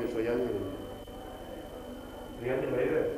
είδες ο Γιάννη? Γιάννη, με είδες?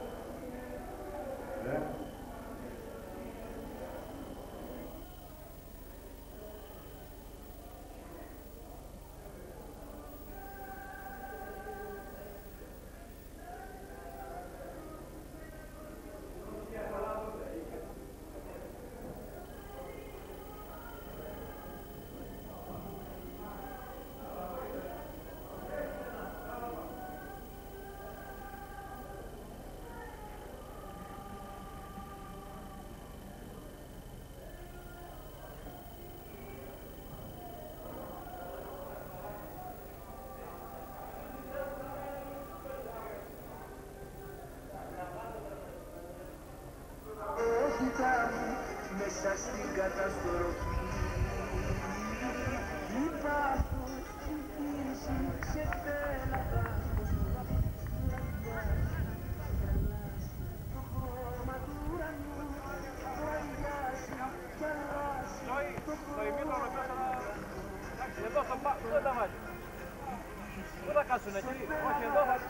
Μέσα στην καταστροφή υπάρχουν στην κίνηση σε θέλατα το χρώμα του ουρανού αγιάζει κι αλλάζει το χρώμα. Εδώ θα πάω, πού θα βάζεις? Πού θα κάτσουνε εκεί? Όχι, εδώ θα...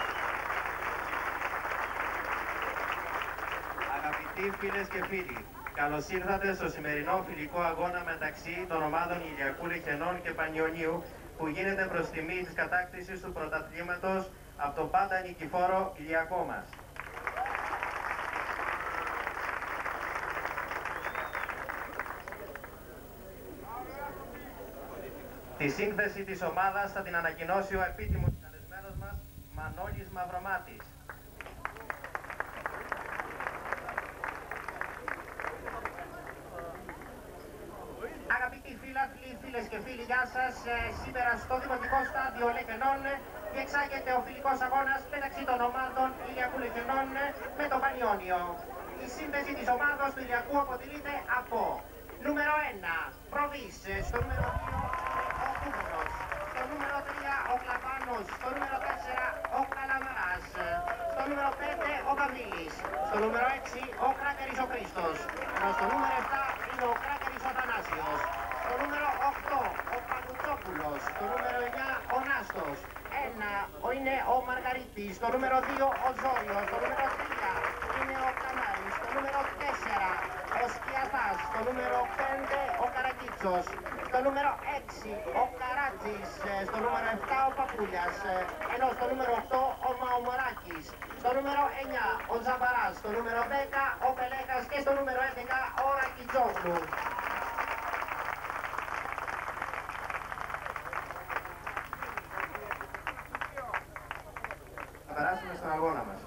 Αγαπητοί φίλες και φίλοι, Καλώς ήρθατε στο σημερινό φιλικό αγώνα μεταξύ των ομάδων Ηλιακού Λεχενών και Πανιωνίου που γίνεται προς τιμή της κατάκτησης του πρωταθλήματος από το πάντα νικηφόρο Ηλιακό μας. Τη σύνθεση της ομάδας θα την ανακοινώσει ο επίτιμος καλεσμένος μας Μανώλης Μαυρομάτης. Αγαπητοί φίλαθλοι, φίλες και φίλοι, γεια σας. Σήμερα στο Δημοτικό Στάδιο Λεχενών διεξάγεται ο φιλικός αγώνας μεταξύ των ομάδων Ηλιακού Λεχενών με το Πανιόνιο. Η σύνθεση της ομάδας του Ηλιακού αποτελείται από νούμερο 1 Προβής, στο νούμερο 2 ο Κούμενος, στο νούμερο 3 ο Κλαπάνος, στο νούμερο 4 ο Καλαμαράς, στο νούμερο 5 ο Καβίλης, στο νούμερο 6 ο Κράκερης ο Χρήστος, ενώ στο νούμερο 7 είναι ο Κράκερης ο Θανάσιος, στο νούμερο 8 ο Πανουτσόπουλος, στο νούμερο 9 ο Νάστος, είναι ο Μαργαρίτης, στο νούμερο 2 ο Ζόριος, στο νούμερο 3 είναι ο Κανάρης, στο νούμερο 4 ο Σκιαθάς, στο νούμερο 5 ο Καρακίτσος, στο νούμερο 6 ο Καράτζης, στο νούμερο 7 ο Παπούλιας, ενώ στο νούμερο 8 ο Μαομοράκης, στο νούμερο 9 ο Ζαμπαράς, στο νούμερο 10 ο Πελέκας και στο νούμερο 11 ο Ρακιτζόγλου. Θα περάσουμε στον αγώνα μας.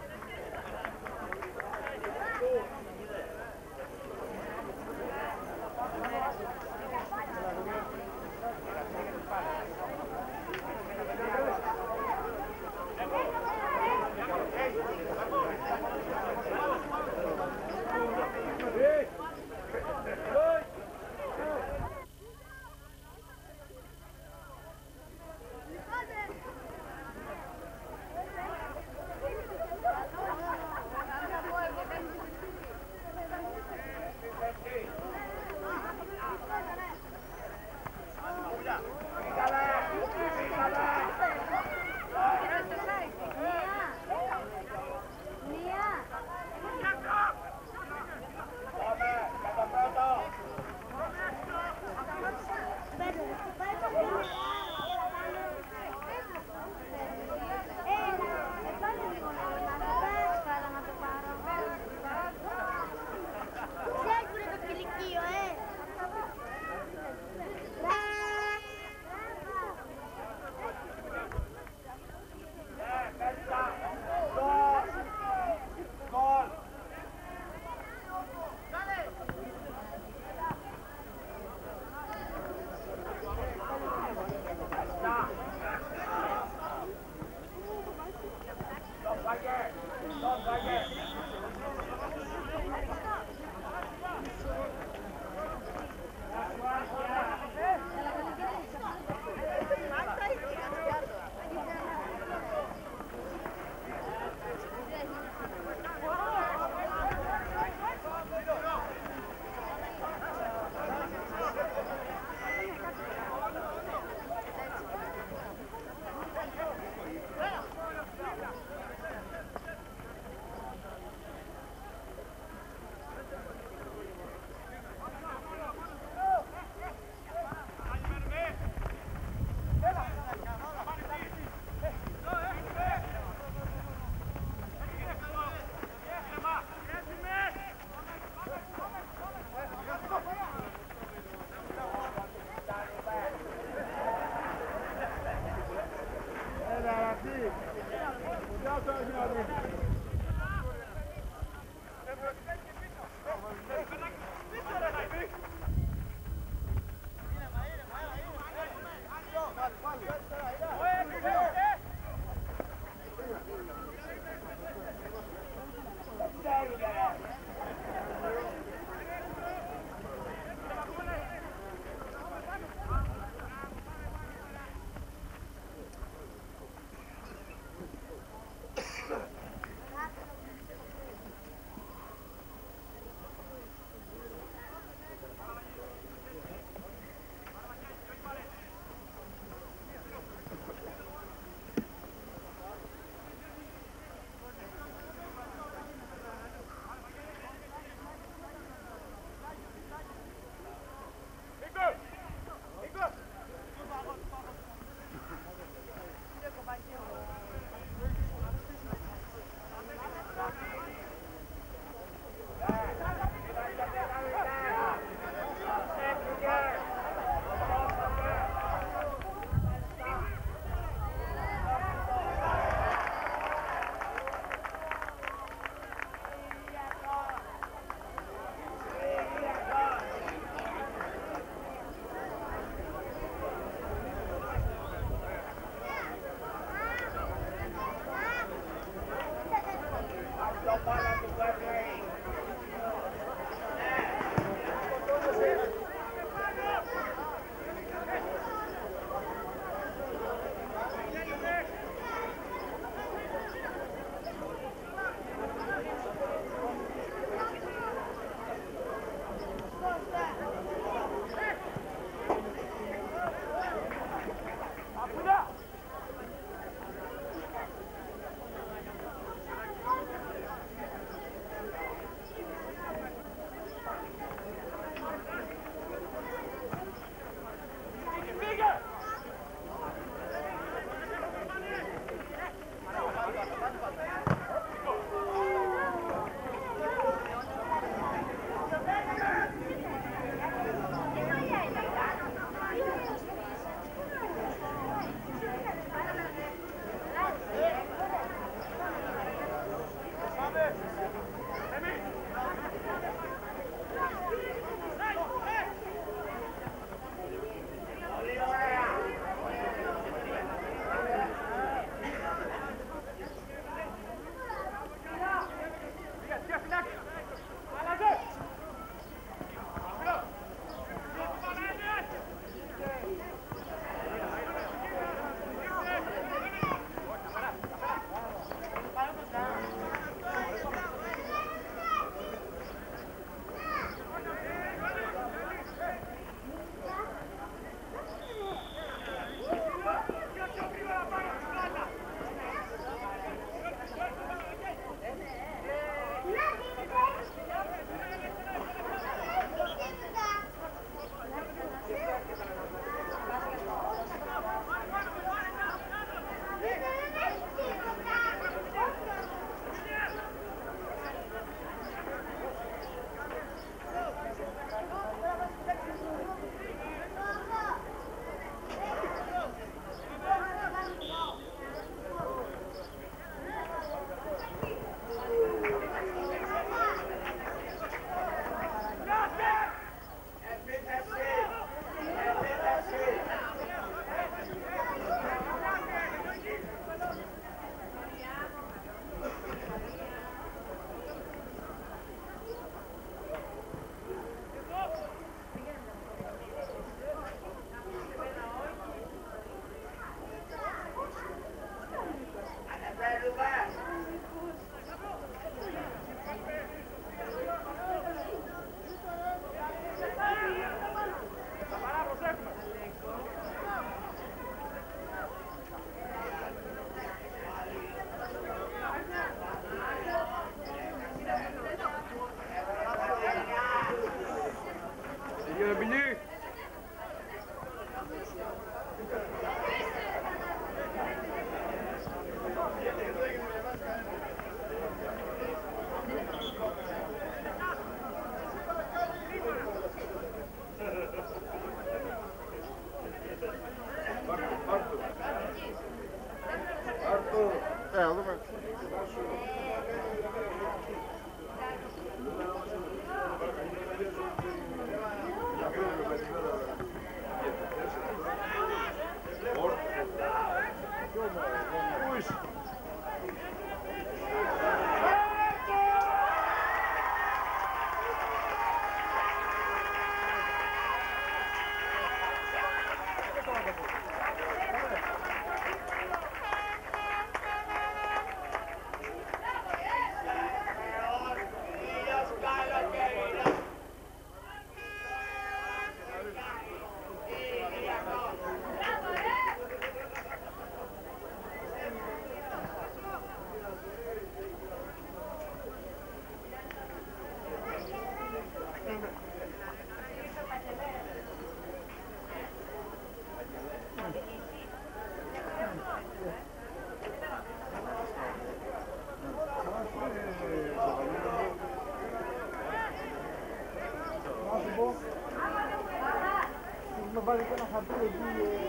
έχουμε βάλει και ένα χαρτί εκεί.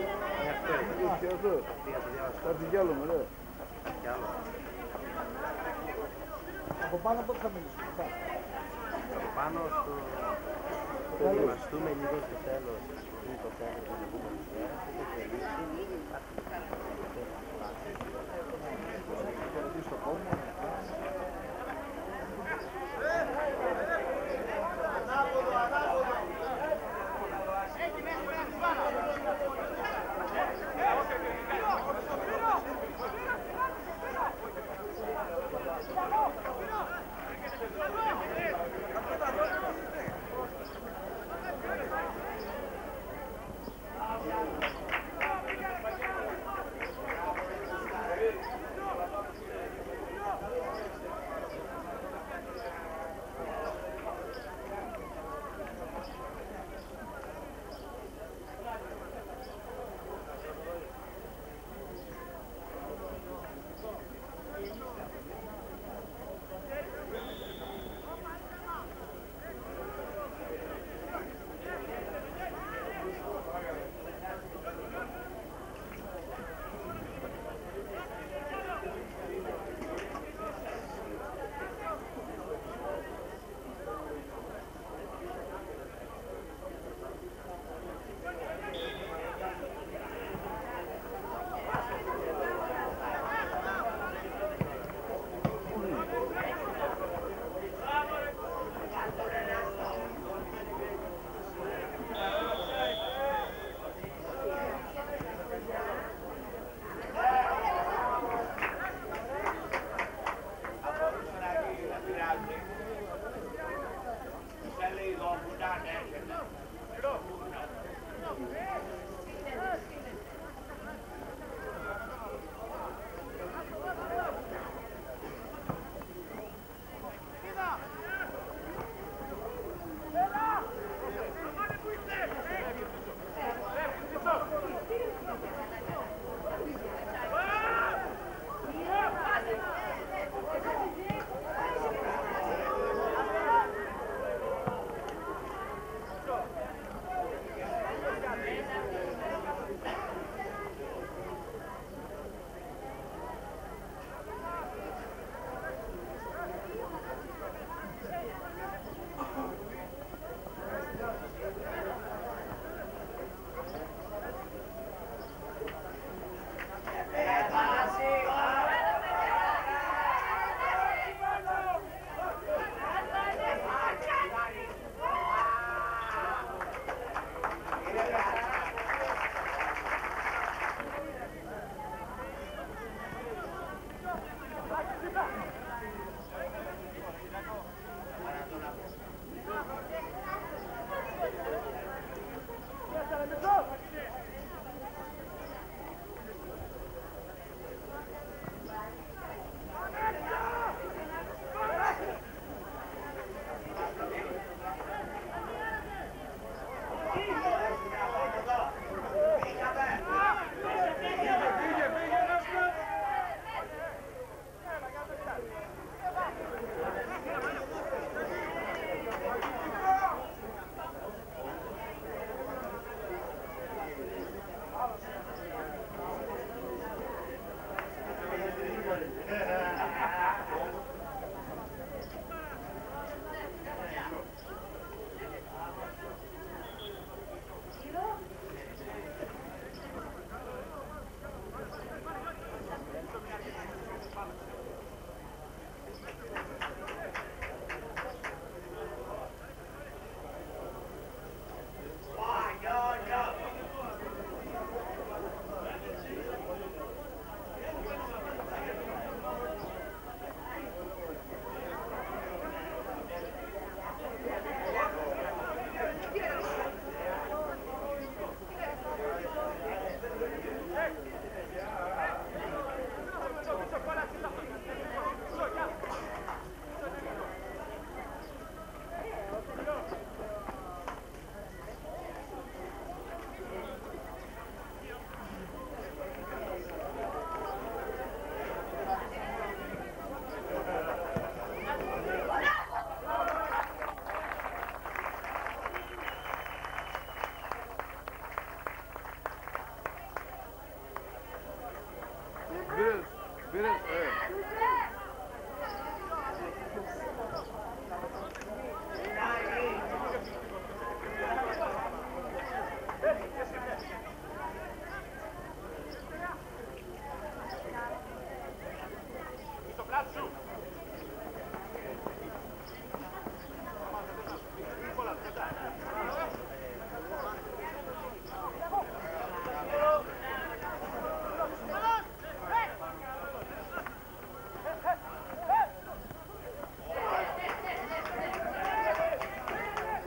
Θα τη διάλογο, ρε. Από πάνω πότε θα μιλήσουμε. Από πάνω στο... Θα ετοιμαστούμε λίγο στο τέλος. Είναι το τέλος του επόμενου μέρα. Το τελείξει. Στο κόμμα.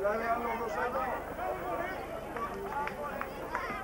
Δηλαδή άλλο μπροστά εδώ.